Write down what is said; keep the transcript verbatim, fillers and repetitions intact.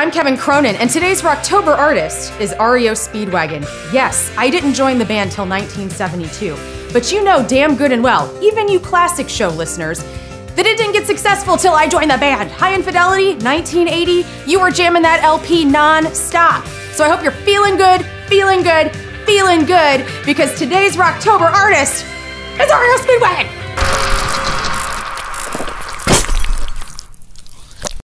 I'm Kevin Cronin, and today's Rocktober artist is R E O Speedwagon. Yes, I didn't join the band till nineteen seventy-two, but you know damn good and well, even you classic show listeners, that it didn't get successful till I joined the band. High Infidelity, nineteen eighty, you were jamming that L P non-stop. So I hope you're feeling good, feeling good, feeling good, because today's Rocktober artist is R E O Speedwagon.